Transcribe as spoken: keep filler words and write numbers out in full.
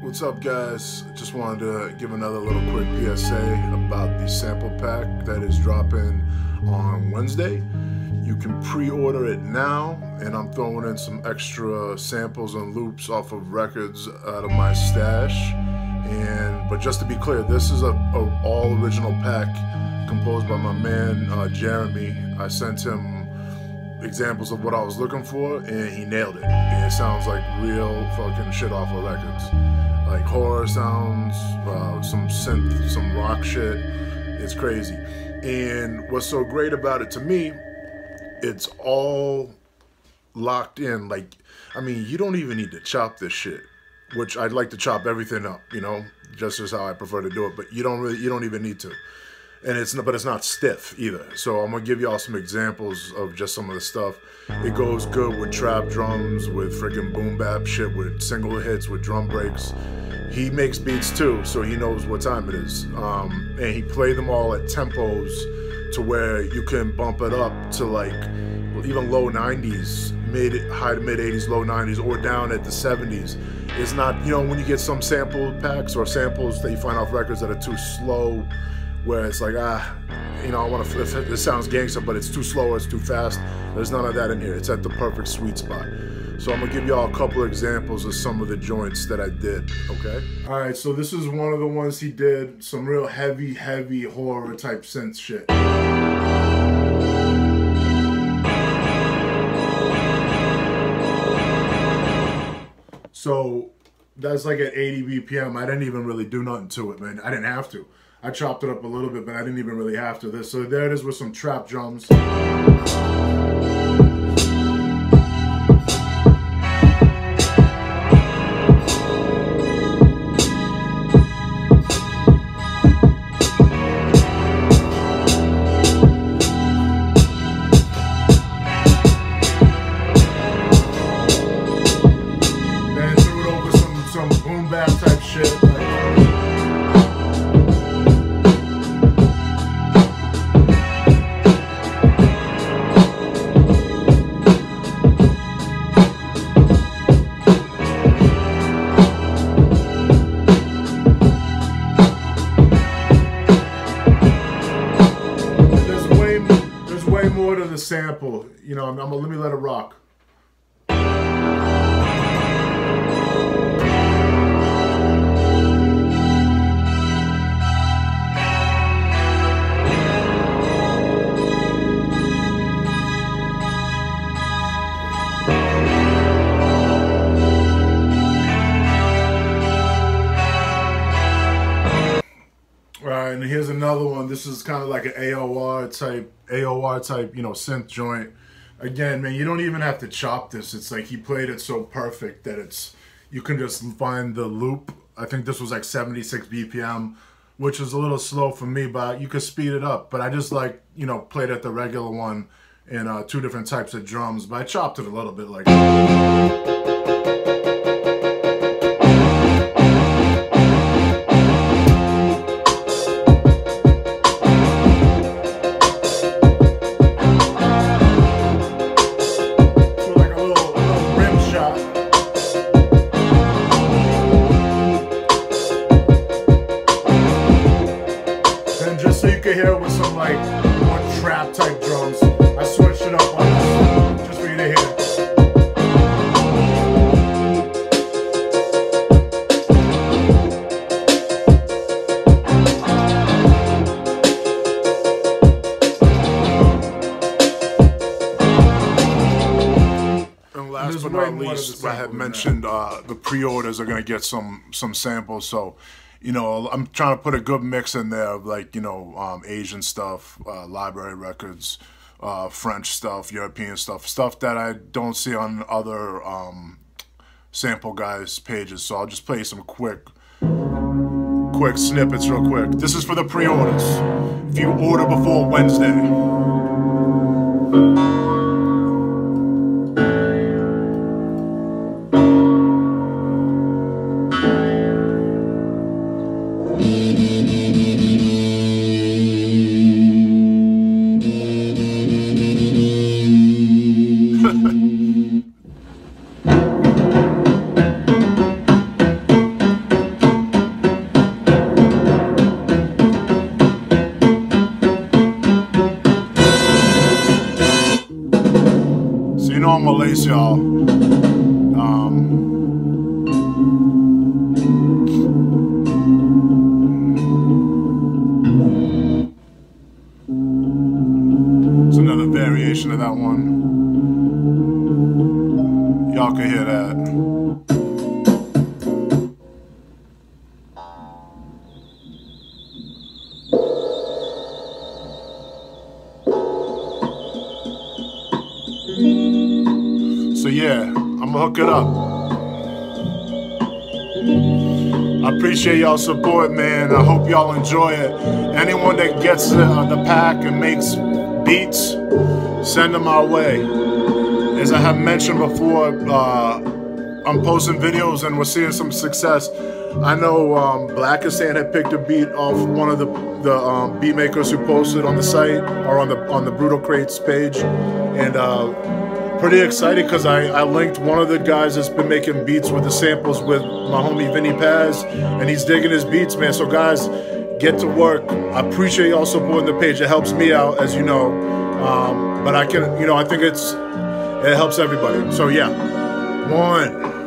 What's up, guys? Just wanted to give another little quick P S A about the sample pack that is dropping on Wednesday. You can pre-order it now, and I'm throwing in some extra samples and loops off of records out of my stash. And but just to be clear, this is a, a all original pack composed by my man uh, Jeremy. I sent him examples of what I was looking for, and he nailed it. And it sounds like real fucking shit off of records. Like horror sounds, uh, some synth, some rock shit. It's crazy. And what's so great about it to me, it's all locked in. Like, I mean, you don't even need to chop this shit, which I'd like to chop everything up, you know, just as how I prefer to do it. But you don't really, you don't even need to. And it's not, but it's not stiff either. So I'm gonna give y'all some examples of just some of the stuff. It goes good with trap drums, with freaking boom bap shit, with single hits, with drum breaks. He makes beats too, so he knows what time it is. Um, and he played them all at tempos to where you can bump it up to like even low nineties, mid, high to mid eighties, low nineties, or down at the seventies. It's not, you know, when you get some sample packs or samples that you find off records that are too slow, where it's like, ah, you know, I want to, this sounds gangster, but it's too slow or it's too fast. There's none of that in here. It's at the perfect sweet spot. So I'm gonna give y'all a couple of examples of some of the joints that I did, okay? All right, so this is one of the ones he did, some real heavy, heavy horror type synth shit. So that's like at eighty B P M. I didn't even really do nothing to it, man. I didn't have to. I chopped it up a little bit, but I didn't even really have to. This, so there it is with some trap drums. Then threw it over some, some boom bap type shit. Like, more to the sample, you know. I'm, I'm gonna let me let it rock. Alright, and here's another one. This is kind of like an A O R type, A O R type, you know, synth joint. Again, man, you don't even have to chop this. It's like he played it so perfect that it's, you can just find the loop. I think this was like seventy-six B P M, which is a little slow for me, but you could speed it up. But I just like, you know, played at the regular one in uh, two different types of drums, but I chopped it a little bit like just so you can hear it with some like more trap type drums. I switched it up on this just for you to hear. And last but not least, I had mentioned uh, the pre-orders are gonna get some some samples, so. You know, I'm trying to put a good mix in there of like, you know, um, Asian stuff, uh, library records, uh, French stuff, European stuff, stuff that I don't see on other um, sample guys' pages. So I'll just play some quick, quick snippets real quick. This is for the pre-orders. If you order before Wednesday. more lace, y'all. Um, it's another variation of that one. Y'all can hear that. So yeah, I'm gonna hook it up. I appreciate y'all's support, man. I hope y'all enjoy it. Anyone that gets uh, the pack and makes beats, send them our way. As I have mentioned before, uh, I'm posting videos and we're seeing some success. I know um, Blackersan had picked a beat off one of the the um, beat makers who posted on the site or on the on the Brutal Crates page, and uh, pretty excited because I, I linked one of the guys that's been making beats with the samples with my homie Vinny Paz, and he's digging his beats, man. So guys, get to work. I appreciate y'all supporting the page. It helps me out, as you know, um, but I can, you know, I think it's it helps everybody. So yeah, one.